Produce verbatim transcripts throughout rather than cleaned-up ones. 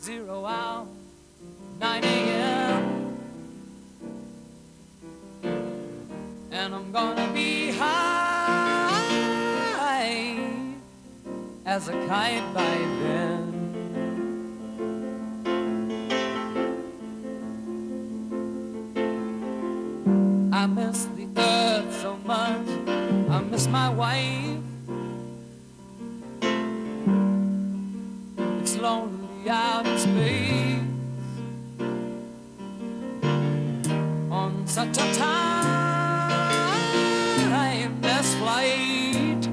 zero hour, nine A M And I'm gonna be high as a kite by then. I miss the earth so much, I miss my wife. It's lonely out in space on such a timeless flight.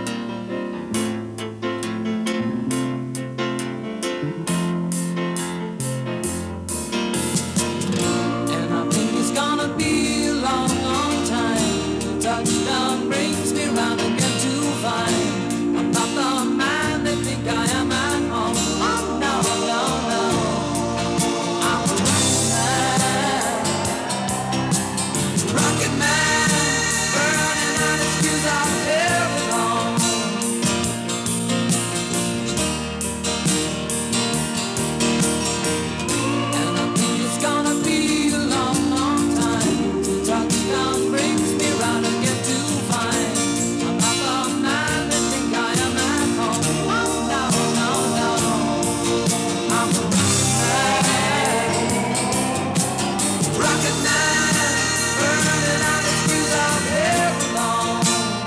And I think it's gonna be a long, long time till touchdown brings me round again to find I'm not the man they think I am at home. Oh no, no, no, I'm a rocket man, rocket man, burning out his fuse out there alone. And I think it's gonna be a long, long time till touchdown brings me round again to find I'm not the man they think I am at home. Oh no, no, no, I'm a rocket man, burning out his fuse out there alone.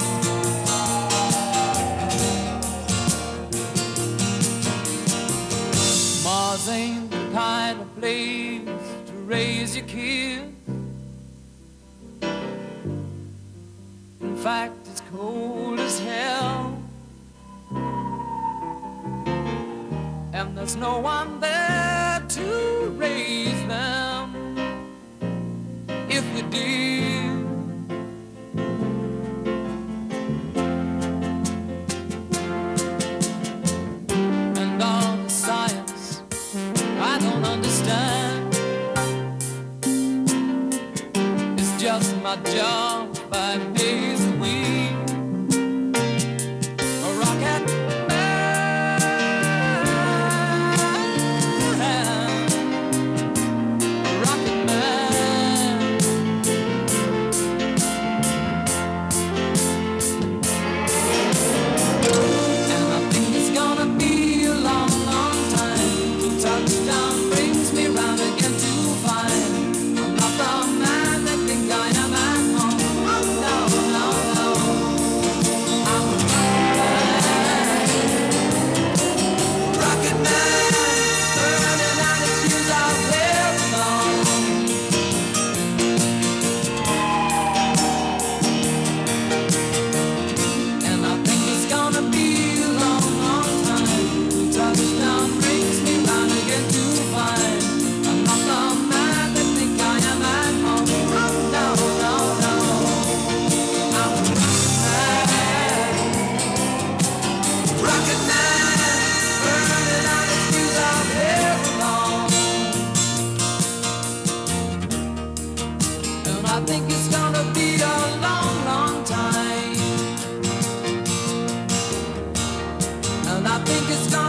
Mars ain't the kind of place to raise your kids. In fact, it's cold as hell, and there's no one there to raise them if we did. And all the science I don't understand, it's just my job five days a week. A rocket man, a rocket man. And I think it's gonna be a long, long time till touchdown brings me round again to find I'm not the man they think I am at home. Oh no, no, no, I'm a rocket man, burning out his fuse out there alone. And I think it's gonna be a long, long time till touchdown brings me round again to find I'm not the man they think I am at home. Oh no, no, no, I'm a rocket man, burning out his fuse out there alone. And I think it's gonna be a long, long time. And I think it's gonna